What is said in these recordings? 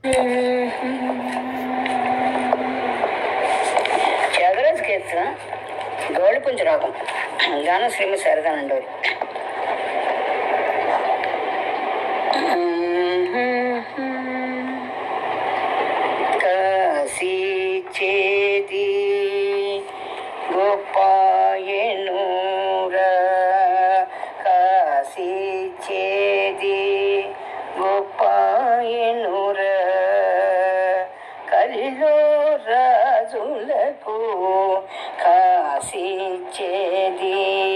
త్యాగరాజ కీర్తన గౌళిపుంజ రాగం గానం శ్రీమతి శారదానందోరి. కాశీ చేది గొప్పాయనూరా, కాశీ చేది గొప్పాయనూరా, కలిలో రాజులకు కాశీ చేది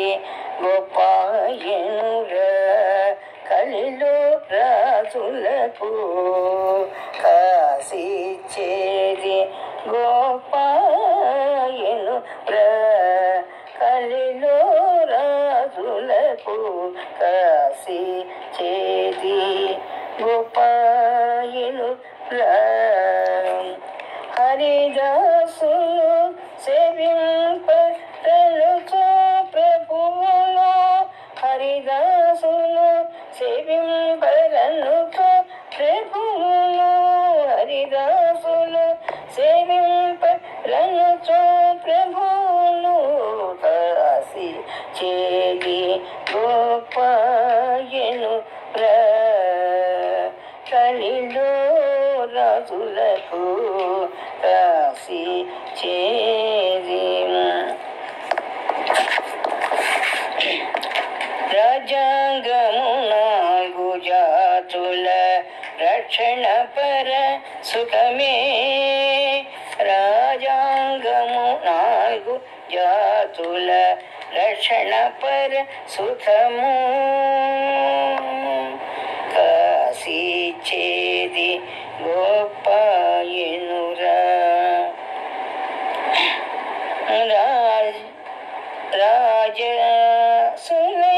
గొప్పాయనూరా, కలిలో రాజులకు కాశీ చేది గోపాయనురా, కలిలో రాజులకు కాశీ చేది గోపాయనురా. హరిదాసులు సేవింపరనుచు ప్రభువును, హరిదాసులు సేవింపరనుచు ప్రభువును, హరిదాసులు సేవింపరనుచు ప్రభువును, కాశీ చేది గోపాయనురా, కలిలో రాజులకు కాశీ చేది. రాజ్యాంగము నాలుగు జాతుల రక్షణ పర సుఖమే, రాజ్యాంగము నాలుగు జాతుల రక్షణ పర సుఖము, కాశీ చేది గోపాయనురా. రాజసులై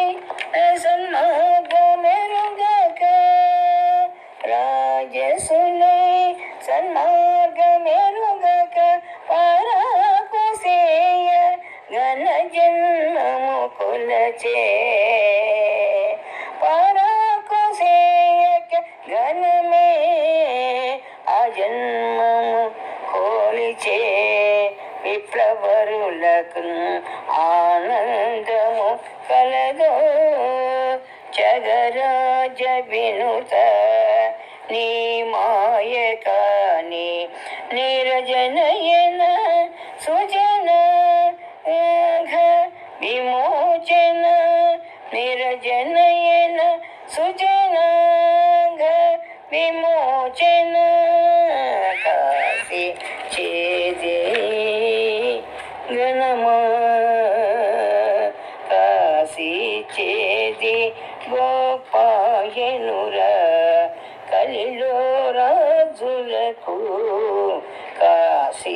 సన్మార్గమెరుగక, రాజసులై సన్మార్గమెరుగక, పరాకుసేయ ఘన జన్మము కొలచే, పరాకుసేయక ఘనమే ఆ జన్మము కోలిచే, విప్లవరులకు ఆనందము కలదో, జగరాజ వినుత నీ మాయ కాని నిరజనయన సుజన విమోచన, నిరజనయన సుజన విమోచన, కాశీ చేది గణమా, కాశీ చేది గోపాయనురా, కలిలో రాజులకు కాశీ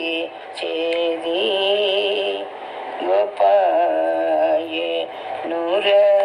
చేది గోపాయనురా.